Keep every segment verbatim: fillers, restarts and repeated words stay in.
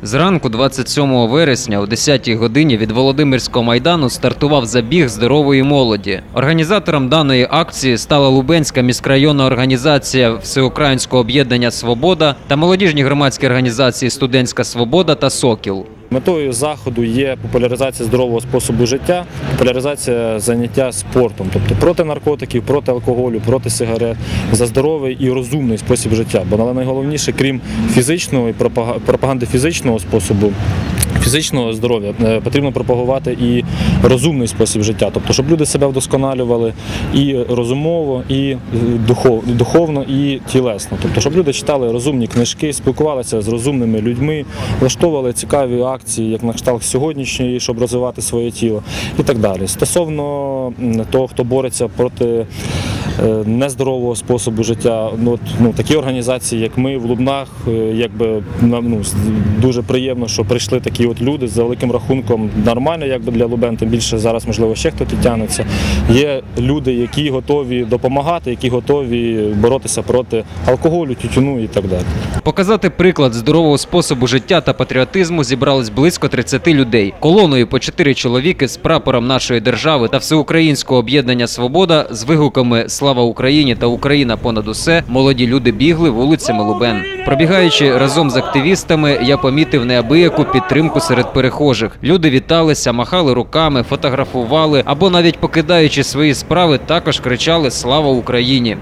Зранку двадцять сьомого вересня о десятій годині від Володимирського майдану стартував забіг здорової молоді. Організатором даної акції стала Лубенська міськрайонна організація Всеукраїнського об'єднання «Свобода» та молодіжні громадські організації «Студентська свобода» та «Сокіл». Метою заходу є популяризація здорового способу життя, популяризація заняття спортом, тобто проти наркотиків, проти алкоголю, проти сигарет, за здоровий і розумний спосіб життя. Бо найголовніше, крім фізичного і пропаганди фізичного способу, фізичного здоров'я, потрібно пропагувати і розумний спосіб життя, тобто щоб люди себе вдосконалювали і розумово, і духовно, і тілесно. Тобто щоб люди читали розумні книжки, спілкувалися з розумними людьми, влаштовували цікаві акції, як на кшталт сьогоднішньої, щоб розвивати своє тіло і так далі. Стосовно того, хто бореться проти нездорового способу життя, ну, ну, такі організації, як ми в Лубнах, якби, ну, дуже приємно, що прийшли такі от люди з великим рахунком, нормально якби для лубен, тим більше зараз, можливо, ще хто тягнеться. Є люди, які готові допомагати, які готові боротися проти алкоголю, тютюну і так далі. Показати приклад здорового способу життя та патріотизму зібрались близько тридцяти людей. Колоною по чотири чоловіки з прапором нашої держави та Всеукраїнського об'єднання «Свобода» з вигуками «Слава Україні» та «Україна понад усе» молоді люди бігли вулицями Лубен. Пробігаючи разом з активістами, я помітив неабияку підтримку серед перехожих. Люди віталися, махали руками, фотографували або навіть покидаючи свої справи, також кричали «Слава Україні!».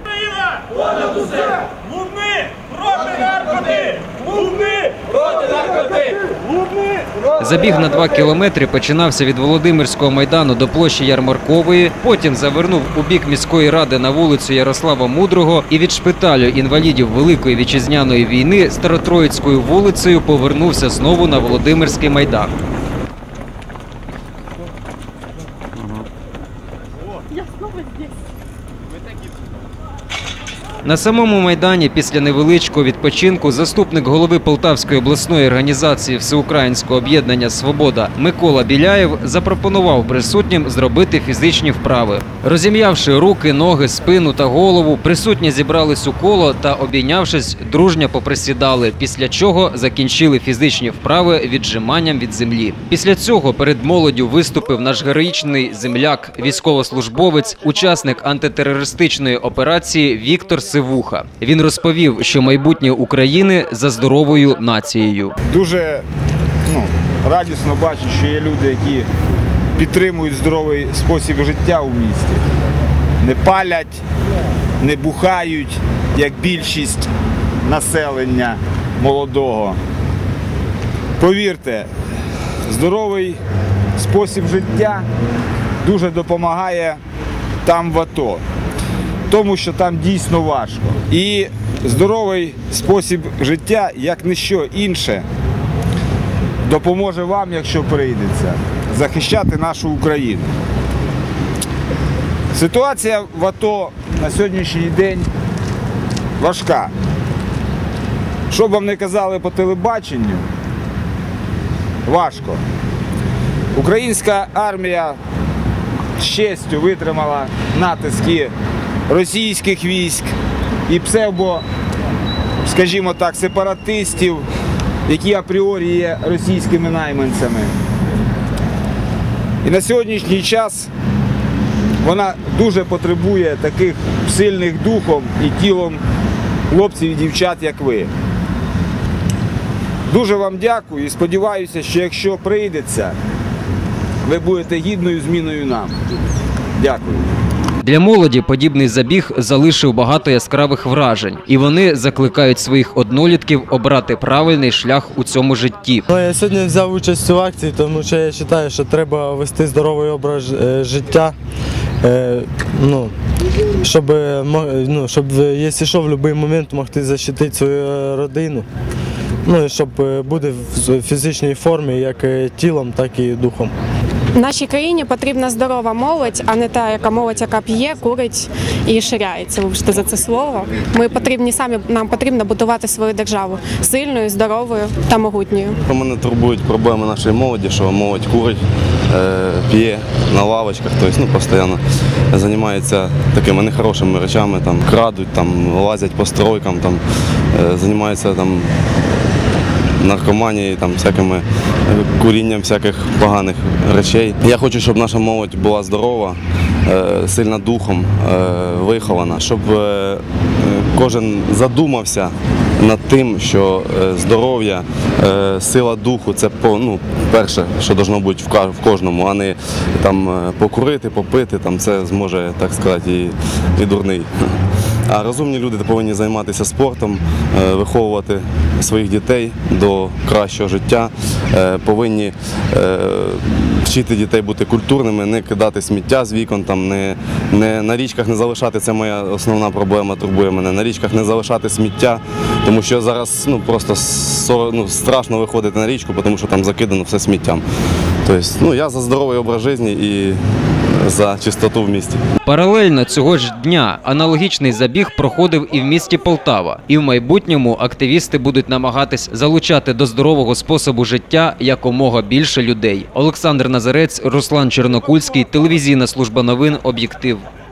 Забіг на два кілометри починався від Володимирського майдану до площі Ярмаркової, потім завернув у бік міської ради на вулицю Ярослава Мудрого і від шпиталю інвалідів Великої вітчизняної війни Старотроїцькою вулицею повернувся знову на Володимирський майдан. На самому Майдані після невеличкого відпочинку заступник голови Полтавської обласної організації Всеукраїнського об'єднання «Свобода» Микола Біляєв запропонував присутнім зробити фізичні вправи. Розім'явши руки, ноги, спину та голову, присутні зібрались у коло та, обійнявшись, дружньо поприсідали, після чого закінчили фізичні вправи віджиманням від землі. Після цього перед молоддю виступив наш героїчний земляк, військовослужбовець, учасник антитерористичної операції Віктор Сивуха. Він розповів, що майбутнє України за здоровою нацією. Дуже ну, радісно бачити, що є люди, які підтримують здоровий спосіб життя у місті. Не палять, не бухають, як більшість населення молодого. Повірте, здоровий спосіб життя дуже допомагає там в АТО. Тому що там дійсно важко. І здоровий спосіб життя, як ніщо інше, допоможе вам, якщо прийдеться, захищати нашу Україну. Ситуація в АТО на сьогоднішній день важка. Що б вам не казали по телебаченню, важко. Українська армія з честю витримала натиски російських військ і псевдо, скажімо так, сепаратистів, які апріорі є російськими найманцями. І на сьогоднішній час вона дуже потребує таких сильних духом і тілом хлопців і дівчат, як ви. Дуже вам дякую і сподіваюся, що якщо прийдеться, ви будете гідною зміною нам. Дякую. Для молоді подібний забіг залишив багато яскравих вражень, і вони закликають своїх однолітків обрати правильний шлях у цьому житті. Я сьогодні взяв участь у акції, тому що я вважаю, що треба вести здоровий образ життя, ну, щоб, ну, щоб якщо що, в будь-який момент могти захистити свою родину. Ну, і щоб бути в фізичній формі як тілом, так і духом. Нашій країні потрібна здорова молодь, а не та, яка молодь, яка п'є, курить і ширяється. Вибачте за це слово. Ми потрібні самі, нам потрібно будувати свою державу сильною, здоровою та могутньою. Мене турбують проблеми нашої молоді, що молодь курить, п'є на лавочках, тобто, ну, постійно займається такими нехорошими речами, там, крадуть, там, лазять по стройкам, там, займаються там, наркоманією, там, всякими е, курінням всяких поганих речей. Я хочу, щоб наша молодь була здорова, е, сильна духом, е, вихована, щоб е, кожен задумався над тим, що е, здоров'я, е, сила духу – це по, ну, перше, що должно бути в ка- в кожному, а не там е, покурити, попити, там це зможе, так сказати, і, і дурний. А розумні люди повинні займатися спортом, е, виховувати своїх дітей до кращого життя, е, повинні е, вчити дітей бути культурними, не кидати сміття з вікон, там, не, не, на річках не залишати, це моя основна проблема, турбує мене, на річках не залишати сміття, тому що зараз ну, просто сор- ну, страшно виходити на річку, тому що там закидано все сміттям. Тобто, ну, я за здоровий образ життя і за чистоту в місті. Паралельно цього ж дня аналогічний забіг проходив і в місті Полтава. І в майбутньому активісти будуть намагатись залучати до здорового способу життя якомога більше людей. Олександр Назарець, Руслан Чернокульський, телевізійна служба новин «Об'єктив».